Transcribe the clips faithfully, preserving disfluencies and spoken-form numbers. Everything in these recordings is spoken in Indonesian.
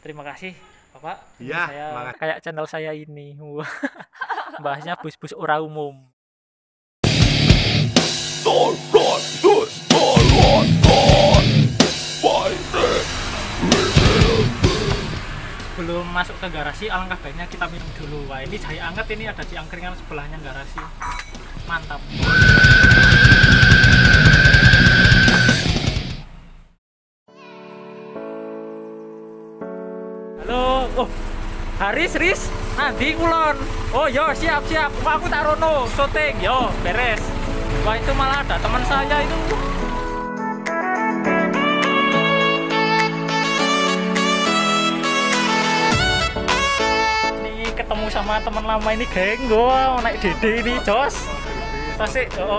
terima kasih Bapak. Iya, Saya makasih. kayak channel saya ini. Bahasnya bus-bus ora umum. Sebelum masuk ke garasi, alangkah baiknya kita minum dulu. Wah, ini jahe anget, ini ada di angkringan sebelahnya garasi. Mantap. Halo, oh Haris, Riz, nanti kulon. Oh yo, siap siap. Wah, aku tak rono, syuting, yo beres. Wah, itu malah ada teman saya itu. Ini ketemu sama teman lama ini, geng. Gua naik Dede ini, Jos. Tasik. Oh.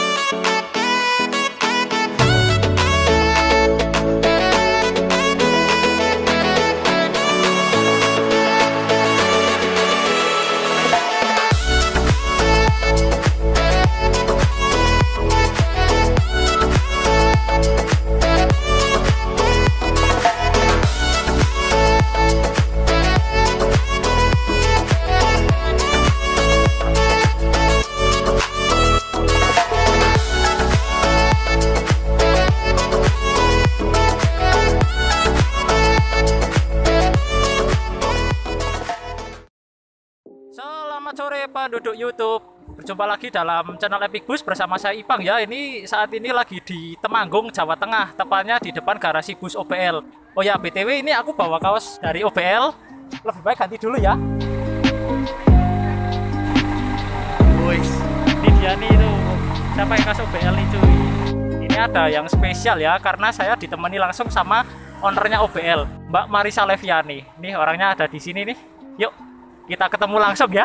Selamat sore penduduk YouTube. Berjumpa lagi dalam channel Epic Bus bersama saya Ipang ya. Ini saat ini lagi di Temanggung, Jawa Tengah, tepatnya di depan garasi bus O B L. Oh ya, B T W ini aku bawa kaos dari O B L. Lebih baik ganti dulu ya. Wih, ini dia nih itu. Siapa yang kaos O B L nih cuy? Ini ada yang spesial ya, karena saya ditemani langsung sama ownernya O B L, Mbak Marisa Leviani. Nih orangnya ada di sini nih. Yuk, kita ketemu langsung ya.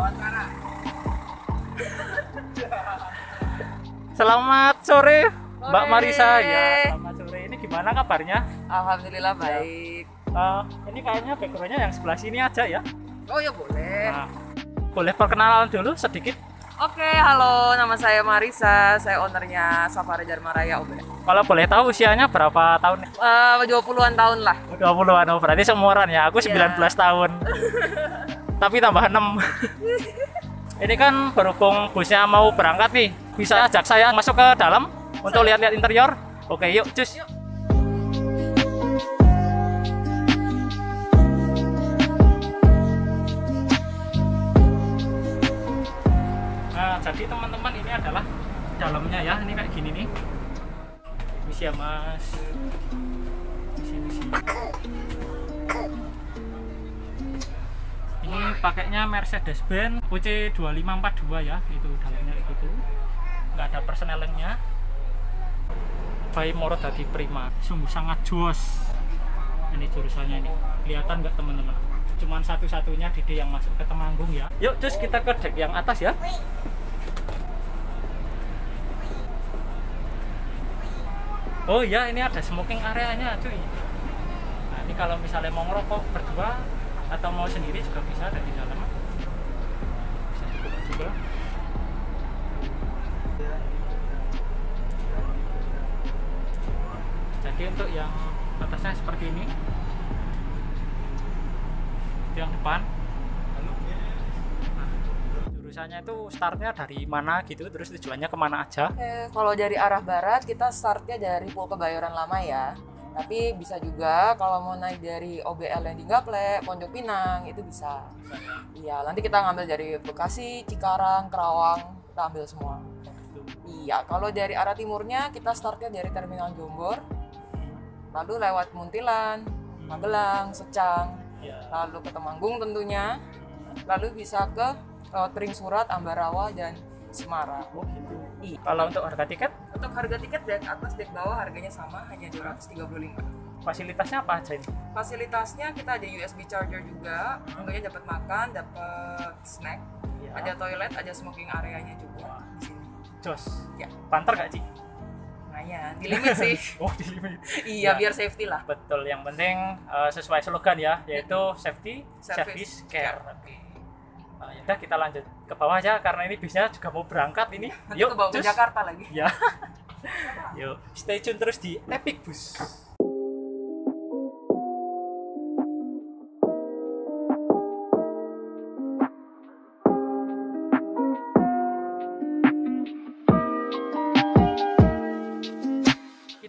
Selamat sore Mbak Marisa ya. Selamat sore. Ini gimana kabarnya? Alhamdulillah baik. Uh, ini kayaknya backgroundnya yang sebelah sini aja ya. Oh ya boleh. Nah, boleh perkenalan dulu sedikit? Oke, halo, nama saya Marisa, saya ownernya Safari Dharma Raya O B L. Kalau boleh tahu usianya berapa tahun? Uh, dua puluhan tahun lah. dua puluhan, oh, berarti seumuran ya. Aku sembilan belas yeah. tahun. Tapi tambah enam. Ini kan berhubung busnya mau berangkat nih, bisa ajak saya masuk ke dalam untuk lihat-lihat interior. Oke, yuk, cus. Yuk. Nah, jadi teman-teman ini adalah dalamnya ya. Ini kayak gini nih. Misi ya, Mas. Misi-misi. Ini pakainya Mercedes-Benz U C dua lima empat dua ya, itu dalamnya gitu. Nggak ada persnelingnya. Bayi Moro Dadi Prima, sungguh sangat jos. Ini jurusannya ini, kelihatan nggak teman-teman? Cuman satu-satunya Dede yang masuk ke Temanggung ya. Yuk, terus kita ke deck yang atas ya. Oh ya, ini ada smoking areanya cuy. Nah, ini kalau misalnya mau ngerokok berdua atau mau sendiri juga bisa, ada di dalam. Bisa dibuka juga. Jadi untuk yang atasnya seperti ini, itu yang depan. Nah, jurusannya itu startnya dari mana gitu, terus tujuannya kemana aja? Oke, kalau dari arah barat kita startnya dari Pul Kebayoran Lama ya. Tapi bisa juga kalau mau naik dari O B L yang di Gaplek, Pondok Pinang, itu bisa. Iya, nanti kita ngambil dari Bekasi, Cikarang, Kerawang, kita ambil semua. Iya, kalau dari arah timurnya kita startnya dari Terminal Jombor, lalu lewat Muntilan, Magelang, Secang, lalu ke Temanggung tentunya, lalu bisa ke lewat Pring Surat, Ambarawa, dan Semarang. Oh gitu. Iya. Kalau untuk harga tiket? Untuk harga tiket deck atas deck bawah harganya sama, hanya dua ratus tiga puluh lima. Fasilitasnya apa aja ini? Fasilitasnya kita ada U S B charger juga, tentunya dapat makan, dapat snack, Ya. ada toilet, ada smoking areanya juga di sini. Jos. Ya. Panter gak Ci? Lumayan, di limit sih. Oh di limit. Iya, Ya. biar safety lah. Betul, yang penting uh, sesuai slogan ya, yaitu safety, service, Service, care. care. Oke. Nah, yaudah kita lanjut ke bawah aja karena ini bisnya juga mau berangkat ini. Nanti ke bawah ke cus. Jakarta lagi. Ya. Yuk, stay tune terus di Epic Bus.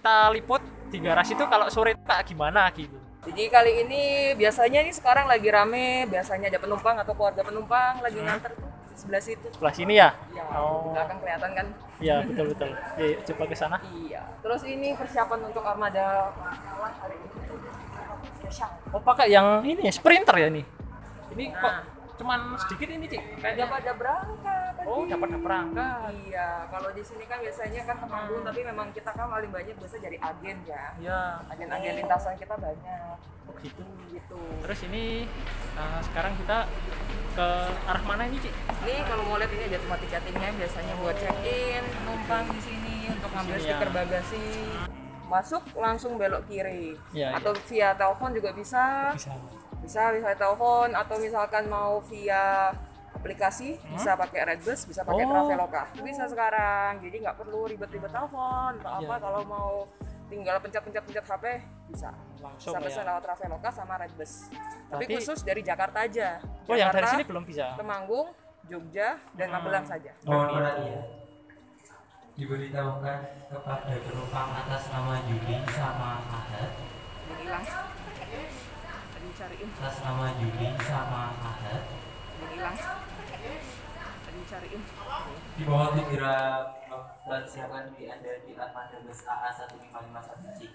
kita liput di garasi itu kalau sore itu kayak gimana gitu. Jadi kali ini biasanya nih sekarang lagi rame, biasanya ada penumpang atau keluarga penumpang lagi nganter tuh di sebelah situ. Sebelah sini ya? Ya, Oh. di belakang kelihatan kan? Iya, betul betul. Yuk, coba ke sana. Iya. Terus ini persiapan untuk armada hari ini spesial. Oh, pakai yang ini ya, sprinter ya ini. Ini Nah. kok cuman sedikit ini, Cik. Udah pada berangkat tadi. Oh, dapat berangkat. Iya, kalau di sini kan biasanya kan Temanggung, tapi memang kita kan paling banyak biasa dari agen ya. Iya. Agen-agen lintasan kita banyak. Oh, gitu. Gitu. Terus ini uh, sekarang kita ke arah mana ini, Cik? Ini kalau mau lihat ini ada tempat tiketingnya biasanya buat check-in penumpang di sini untuk ngambil Sini ya. stiker bagasi. Masuk langsung belok kiri. Iya, Atau via telepon juga bisa. Bisa. Bisa via telepon atau misalkan mau via aplikasi bisa pakai Redbus, bisa pakai Oh. Traveloka. Bisa sekarang. Jadi nggak perlu ribet-ribet telepon atau apa Iya. kalau mau tinggal pencet-pencet-pencet H P bisa. Langsung Bisa pesan ya. lewat Traveloka sama Redbus. Tapi Berarti- khusus dari Jakarta aja. Oh, yang dari Jakarta, sini belum bisa. Temanggung, Jogja, dan Hmm. Magelang saja. Mohon perhatian. Diberitahukan kepada penumpang atas nama Judi sama Ahad, Jadi hilang. Tadi cariin, atas nama Judi sama Ahad, jadi hilang. Tadi cariin. di bawah segera mempersiapkan diri Anda di armada bus A A satu lima lima satu C.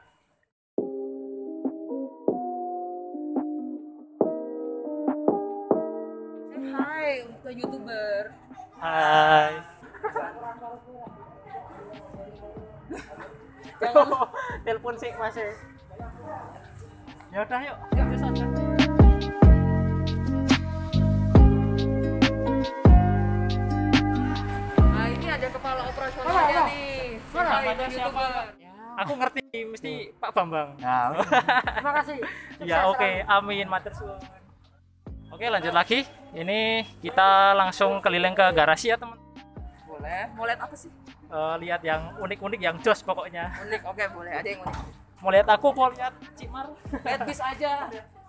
Say hai ke YouTuber. Hai. Jangan Telepon sih masih. Ya udah yuk. Yuk, ke sana. Nah, ini ada kepala operasionalnya nih. Say hi Namanya ke siapa? YouTuber. Aku ngerti mesti Pak Bambang. Nah, terima kasih. Ya oke, amin matur suwun. Oke, lanjut lagi. Ini kita langsung keliling ke garasi ya, teman. Boleh. Mau lihat apa sih? Eh, lihat yang unik-unik, yang jos pokoknya. Unik. Oke, boleh. Ada yang unik. Mau lihat aku, mau lihat Cik Mar. Lihat bis aja.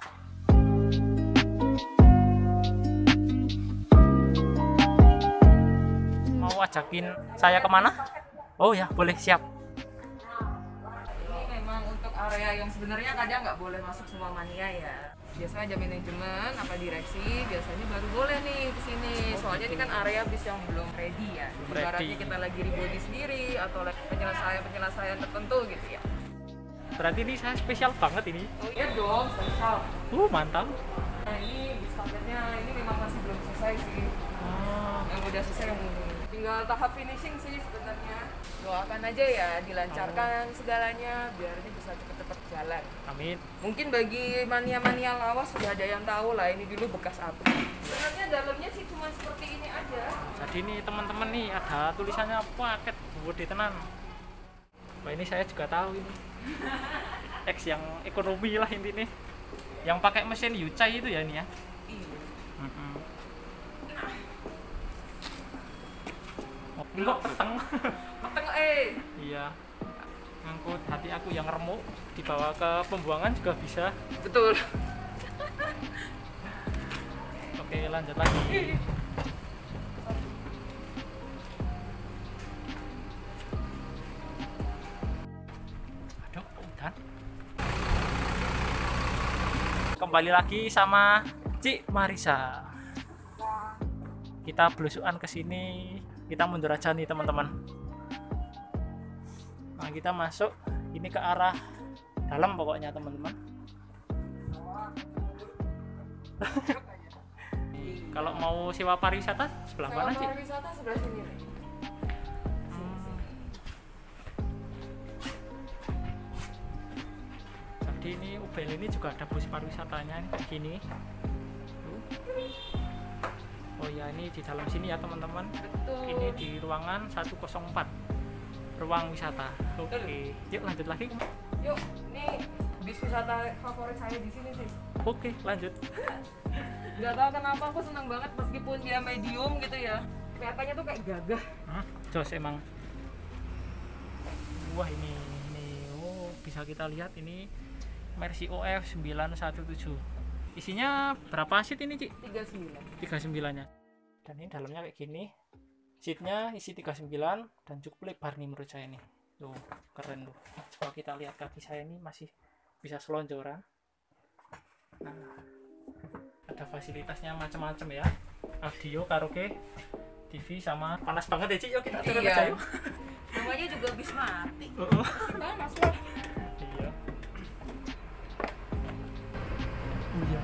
Mau ajakin saya kemana? Oh ya, boleh, siap. Ini memang untuk area yang sebenarnya kadang nggak boleh masuk semua mania ya. Biasanya aja manajemen apa direksi biasanya baru boleh nih ke sini. Soalnya ini kan area bis yang belum ready ya. Belum Ibaratnya ready. kita lagi rebody sendiri atau lagi penyelesaian-penyelesaian tertentu gitu ya. Berarti ini saya spesial banget ini. Oh iya dong, spesial. Uh, mantap. Nah ini bis paketnya ini memang masih belum selesai sih. Oh, Yang udah selesai yang tinggal tahap finishing sih sebenarnya. Doakan aja ya dilancarkan segalanya biar ini bisa cepet-cepet jalan. amin. Mungkin bagi mania-mania lawas sudah ada yang tahu lah ini dulu bekas apa. Sebenarnya dalamnya sih cuma seperti ini aja. Jadi nih teman-teman nih ada tulisannya paket gede tenan. Wah, ini saya juga tahu ini. X yang ekonomi lah intinya. Yang pakai mesin Yuchai itu ya ini ya. Iya. Mm-mm. Oh, ini kok peteng. Mateng eh. Iya. Ngangkut hati aku yang remuk dibawa ke pembuangan juga bisa. Betul. Oke, lanjut lagi. Aduh, udah. Kembali lagi sama Cik Marisa. Kita belusukan ke sini. Kita mundur aja nih, teman-teman. Nah, kita masuk ini ke arah dalam pokoknya, teman-teman. Kalau mau sewa pariwisata sebelah mana, Cik? Pariwisata sebelah sini. nih. Jadi ini U B L ini juga ada bus pariwisatanya ini kayak gini. Tuh. Oh ya, ini di dalam sini ya teman-teman. Betul. Ini di ruangan seratus empat. Ruang wisata. Oke. Yuk lanjut lagi. Yuk, ini bis wisata favorit saya di sini sih. Oke, lanjut. Gak tahu kenapa aku senang banget meskipun dia medium gitu ya. Kelihatannya tuh kayak gagah. Hah? Jos emang. Wah, ini ini oh, bisa kita lihat ini Mercy O F sembilan satu tujuh. Isinya berapa seat ini, Cik? tiga puluh sembilan. tiga puluh sembilan nya. Dan ini dalamnya kayak gini. Seatnya isi tiga puluh sembilan dan cukup lebar nih menurut saya nih. Tuh, keren tuh. Kalau kita lihat kaki saya ini masih bisa selonjoran. Nah, ada fasilitasnya macam-macam ya. Audio, karaoke, T V sama panas banget ya, Ci. Yuk kita turun Iya. aja yuk. Namanya juga bis mati. Heeh. Panas lah. Iya. Iya.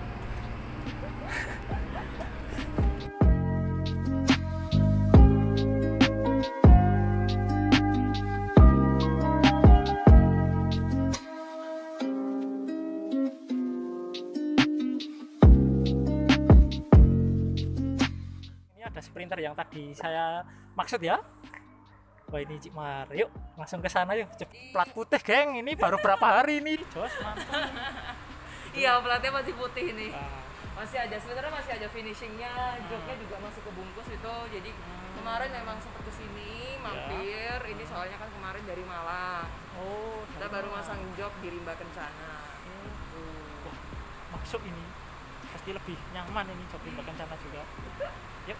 Ini ada sprinter yang tadi saya maksud ya. Wah ini Cik Mar, yuk langsung ke sana yuk. Cep, plat putih geng, ini baru berapa hari ini? Jos mantap. Iya, platnya masih putih nih. Ah, Masih ada, sebenarnya masih ada finishingnya, joknya juga masih kebungkus itu. Jadi kemarin memang sempat kesini mampir. Ini soalnya kan kemarin dari Malang. oh, Kita baru masang jok di Rimba Kencana. Wah, masuk ini pasti lebih nyaman ini jok Rimba Kencana juga. Yuk.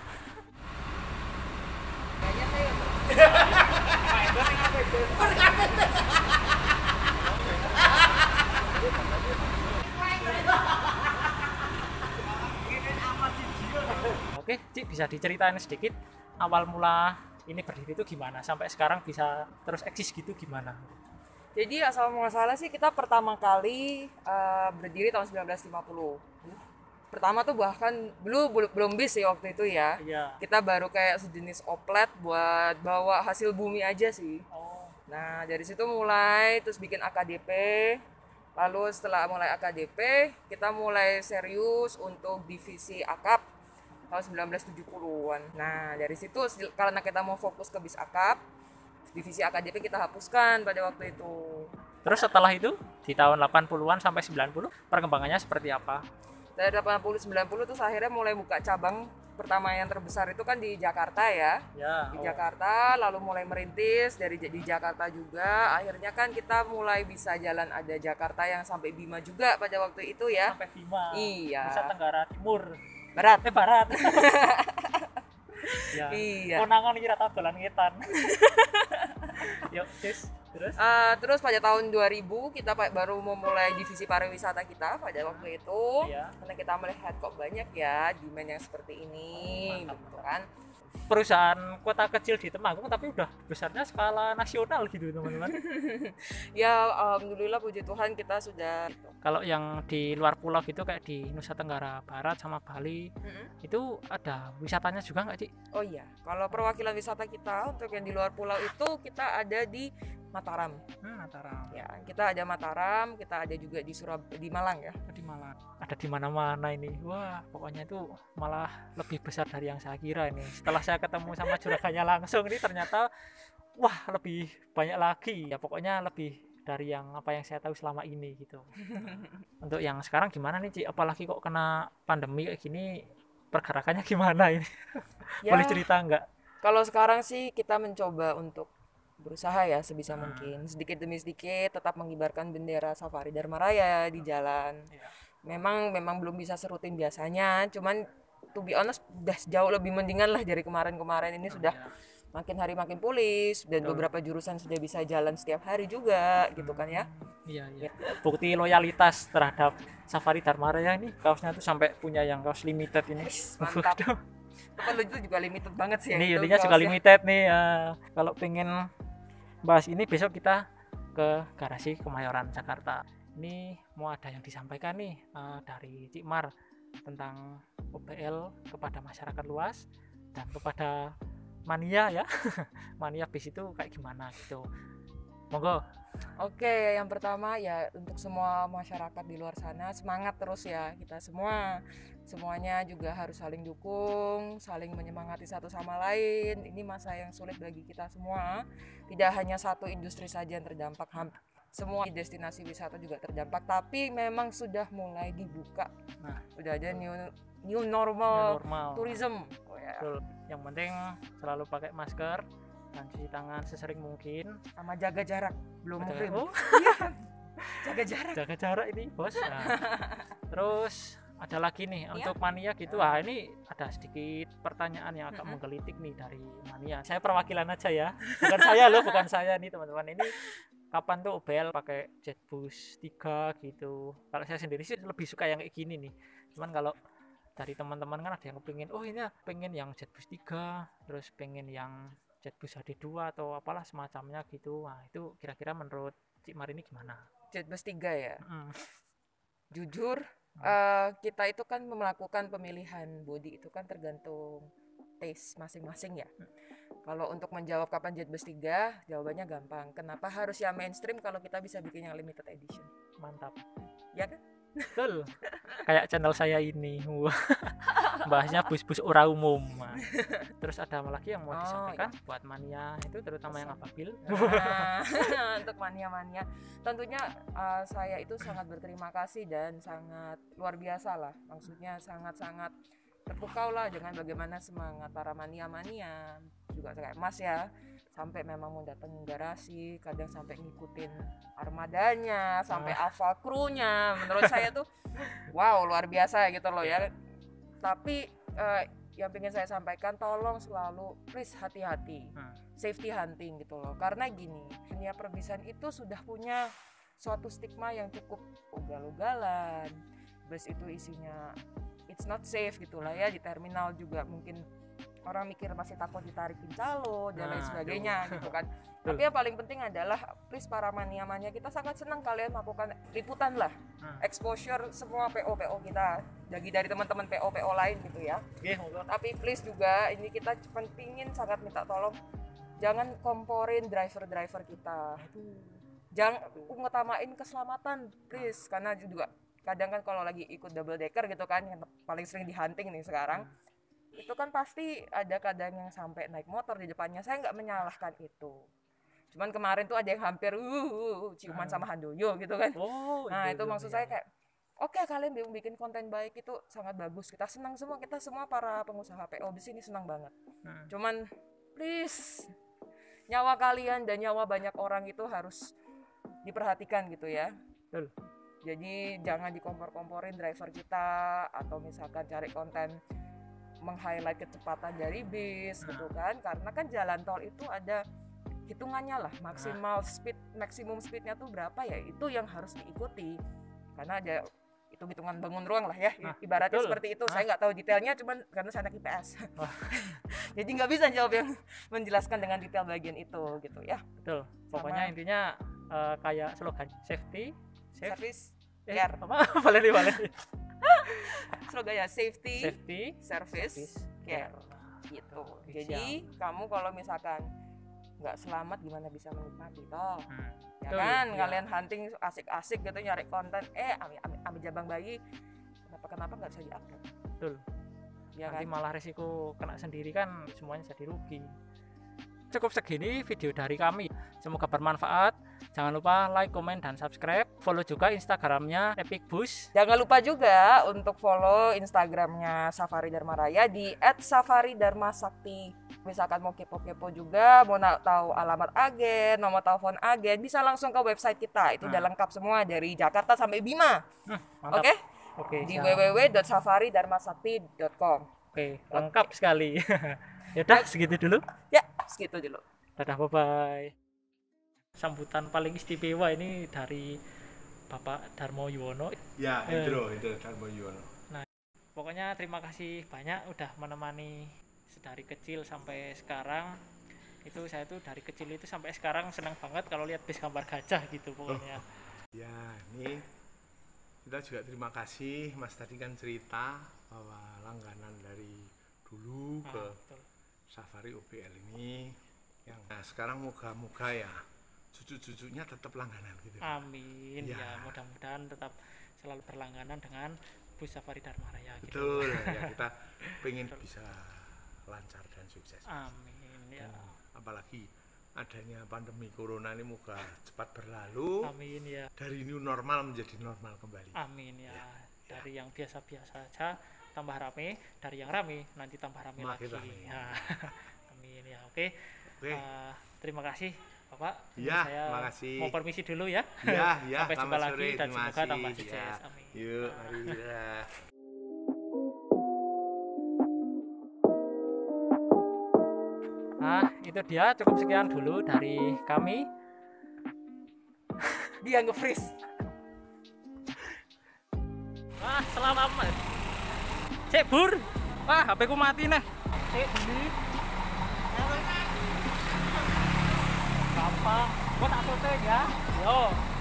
Kayaknya saya Oke, Cik bisa diceritain sedikit awal mula ini berdiri itu gimana sampai sekarang bisa terus eksis gitu gimana? Jadi asal muasala sih kita pertama kali uh, berdiri tahun sembilan belas lima puluh. Pertama tuh bahkan belum belum belum bis sih waktu itu ya. Iya. Kita baru kayak sejenis oplet buat bawa hasil bumi aja sih. Oh, Nah dari situ mulai terus bikin A K D P. Lalu setelah mulai A K D P kita mulai serius untuk divisi akap tahun sembilan belas tujuh puluhan. Nah dari situ karena kita mau fokus ke bis akap, divisi A K D P kita hapuskan pada waktu itu. terus setelah itu di tahun delapan puluhan sampai sembilan puluh perkembangannya seperti apa? Dari delapan puluh sembilan puluh terus akhirnya mulai buka cabang pertama yang terbesar itu kan di Jakarta ya. Ya. Di oh. Jakarta lalu mulai merintis dari di Jakarta juga. Akhirnya kan kita mulai bisa jalan ada Jakarta yang sampai Bima juga pada waktu itu ya. Sampai Bima. Iya. Nusa Tenggara Timur. Barat. Eh barat. Ya. Iya. Konangan kira tabelan ngetan. Yuk, Cis. Terus? Eh, terus pada tahun dua ribu kita pa- baru memulai divisi pariwisata kita pada waktu itu. Iya. Karena kita melihat kok banyak ya demand yang seperti ini Mantap, gitu kan. Perusahaan kota kecil di Temanggung tapi udah besarnya skala nasional gitu teman-teman. Ya alhamdulillah puji Tuhan kita sudah Kalau yang di luar pulau gitu kayak di Nusa Tenggara Barat sama Bali Mm-mm. itu ada wisatanya juga nggak Cik? Oh iya, kalau perwakilan wisata kita untuk yang di luar pulau itu kita ada di Mataram. Hmm, Mataram. Ya, kita ada Mataram, kita ada juga di Surab di Malang ya. Di Malang. Ada di mana-mana ini. Wah, pokoknya itu malah lebih besar dari yang saya kira ini. Setelah saya ketemu sama juragannya langsung ini ternyata wah, lebih banyak lagi. Ya pokoknya lebih dari yang apa yang saya tahu selama ini gitu. Untuk yang sekarang gimana nih, Cik? Apalagi kok kena pandemi kayak gini, pergerakannya gimana ini? Ya, Boleh cerita nggak? kalau sekarang sih kita mencoba untuk berusaha ya sebisa mungkin sedikit demi sedikit tetap mengibarkan bendera Safari Dharma Raya di jalan. Iya. Memang memang belum bisa serutin biasanya, cuman to be honest udah jauh lebih mendingan lah dari kemarin-kemarin ini sudah makin hari makin pulih dan Betul. beberapa jurusan sudah bisa jalan setiap hari juga gitu kan ya. Iya, iya. Bukti loyalitas terhadap Safari Dharma Raya ini kaosnya tuh sampai punya yang kaos limited ini. Wis, mantap. Waduh. Kalau itu juga limited banget sih ya. Ini itu intinya juga kaosnya. limited nih. eh, kalau pengen bahas ini besok kita ke garasi Kemayoran Jakarta. Ini mau ada yang disampaikan nih eh, dari Cik Mar tentang O B L kepada masyarakat luas dan kepada mania ya. Mania bis itu kayak gimana gitu. Monggo. Oke, yang pertama ya untuk semua masyarakat di luar sana semangat terus ya kita semua. Semuanya juga harus saling dukung, saling menyemangati satu sama lain. Ini masa yang sulit bagi kita semua. Tidak hanya satu industri saja yang terdampak, ham- semua destinasi wisata juga terdampak. Tapi memang sudah mulai dibuka. Nah, Udah ada new new normal, normal. tourism. Oh, ya. Betul. Yang penting selalu pakai masker dan cuci tangan sesering mungkin. Sama jaga jarak, belum muhrim. Oh, Jaga jarak. jaga jarak ini bos. Nah, terus ada lagi nih Iya? untuk mania gitu. Ah, ini ada sedikit pertanyaan yang agak Mm-mm. menggelitik nih dari mania. Saya perwakilan aja ya. Bukan saya loh, bukan saya nih teman-teman. Ini kapan tuh O B L pakai Jetboost tiga gitu. Kalau saya sendiri sih lebih suka yang kayak gini nih. Cuman kalau dari teman-teman kan ada yang pengen, oh ini pengen yang Jetboost tiga, terus pengen yang Jetboost H D dua atau apalah semacamnya gitu. Nah, itu kira-kira menurut Cik Mar ini gimana? Jetbus tiga ya. Mm. Jujur, eh, kita itu kan melakukan pemilihan body itu kan tergantung taste masing-masing ya. Kalau untuk menjawab kapan Jetbus tiga, jawabannya gampang. Kenapa harus yang mainstream kalau kita bisa bikin yang limited edition? Mantap. Ya kan? Betul. Kayak channel saya ini. Wah. Bahasnya bus-bus ora umum. Nah, terus ada apa lagi yang mau Oh, disampaikan buat mania itu terutama yang apabil? Nah, untuk mania-mania, tentunya uh, saya itu sangat berterima kasih dan sangat luar biasa lah. Maksudnya sangat-sangat terpukau lah dengan bagaimana semangat para mania-mania, juga kayak Mas ya, sampai memang mau datang garasi, kadang sampai ngikutin armadanya, sampai alpha crew-nya. Menurut saya tuh wow, luar biasa gitu loh ya. Tapi uh, yang pengen saya sampaikan, tolong selalu please hati-hati, Hmm. safety hunting gitu loh. Karena gini, dunia perbisan itu sudah punya suatu stigma yang cukup ugal-ugalan. Bus itu isinya it's not safe gitulah ya, di terminal juga mungkin orang mikir masih takut ditarikin calo dan lain Nah, sebagainya gitu kan. Betul. Tapi yang paling penting adalah please para mania-mania, kita sangat senang kalian melakukan liputan lah, Hmm. exposure semua P O P O kita, jadi dari teman-teman P O P O lain gitu ya. Oke, monggo. Tapi please juga ini kita pentingin sangat minta tolong, jangan komporin driver-driver kita. Jangan ngutamain keselamatan please, karena juga kadang kan kalau lagi ikut double decker gitu kan, yang paling sering dihunting nih sekarang, itu kan pasti ada kadang yang sampai naik motor di depannya. Saya nggak menyalahkan itu, cuman kemarin tuh ada yang hampir uh, ciuman sama Handoyo gitu kan. Oh, Nah itu iya, maksud iya. saya kayak oke, kalian bi- bikin konten baik itu sangat bagus, kita senang semua, kita semua para pengusaha P O di sini senang banget. Hmm. Cuman please, nyawa kalian dan nyawa banyak orang itu harus diperhatikan gitu ya. Betul. Jadi jangan dikompor-komporin driver kita, atau misalkan cari konten meng-highlight kecepatan dari bis gitu kan, karena kan jalan tol itu ada hitungannya lah, maksimal speed, maksimum speednya tuh berapa ya, itu yang harus diikuti karena ada hitung-hitungan bangun ruang lah ya, Nah, ibaratnya betul. seperti itu. Nah. Saya nggak tahu detailnya, cuman karena saya anak I P S Wah. jadi nggak bisa jawab yang menjelaskan dengan detail bagian itu gitu ya. Betul. Pokoknya intinya eh, kayak slogan safety, safe, Service eh, care. apa? Boleh nih, boleh. slogan ya safety, Safety, service, service, care care. gitu. Oke, Jadi kamu kalau misalkan nggak selamat gimana bisa menikmati toh, Hmm. ya Betul, kan? iya. Kalian hunting asik-asik gitu nyari konten, eh ambil, ambil, ambil jabang bayi, kenapa kenapa nggak bisa diupload? Betul. Ya Nanti kan? malah resiko kena sendiri kan, semuanya jadi rugi. Cukup segini video dari kami, semoga bermanfaat. Jangan lupa like, comment, dan subscribe. Follow juga Instagramnya Epic Bus. Jangan lupa juga untuk follow Instagramnya Safari Dharma Raya di et safari dharma sakti. Misalkan mau kepo-kepo juga, mau na- tahu alamat agen, nomor telepon agen, bisa langsung ke website kita. Itu udah Nah. lengkap semua dari Jakarta sampai Bima. Hmm, mantap. Oke? Oke, Di siap. w w w dot safari dharma sakti dot com. Oke, lengkap sekali. Yaudah, segitu dulu. Ya, segitu dulu. Dadah, bye-bye. Sambutan paling istimewa ini dari Bapak Darmo Yuwono. Ya, Eh. Hendro, Hendro Darmo Yuwono. Pokoknya terima kasih banyak udah menemani dari kecil sampai sekarang. Itu saya tuh dari kecil itu sampai sekarang senang banget kalau lihat bis gambar gajah gitu pokoknya. Ya, ini kita juga terima kasih. Mas tadi kan cerita bahwa langganan dari dulu Nah, ke betul. Safari O B L ini yang nah, sekarang moga-moga ya cucu-cucunya tetap langganan gitu. Amin. Ya. Ya, mudah-mudahan tetap selalu berlangganan dengan bus Safari Dharma Raya gitu. Betul, ya kita pengen bisa lancar dan sukses. Amin ya. Dan apalagi adanya pandemi corona ini moga cepat berlalu. Amin ya. Dari new normal menjadi normal kembali. Amin ya. Dari yang biasa-biasa saja tambah rame, dari yang rame nanti tambah rame Makin lagi. rame. Ya. Amin ya. Oke. Oke. Eh, terima kasih Bapak. Ya, Saya makasih. mau permisi dulu ya. Ya, ya, Sampai jumpa selamat lagi sore, dan terima semoga tambah kasih. sukses. Ya. Amin. Yuk, mari. Ya. itu dia, cukup sekian dulu dari kami. Dia nge-freeze. Wah, selamat. Cek bur. Wah, H P ku mati nih. Cek beli. Gampang. Gua tak foto ya. Yo.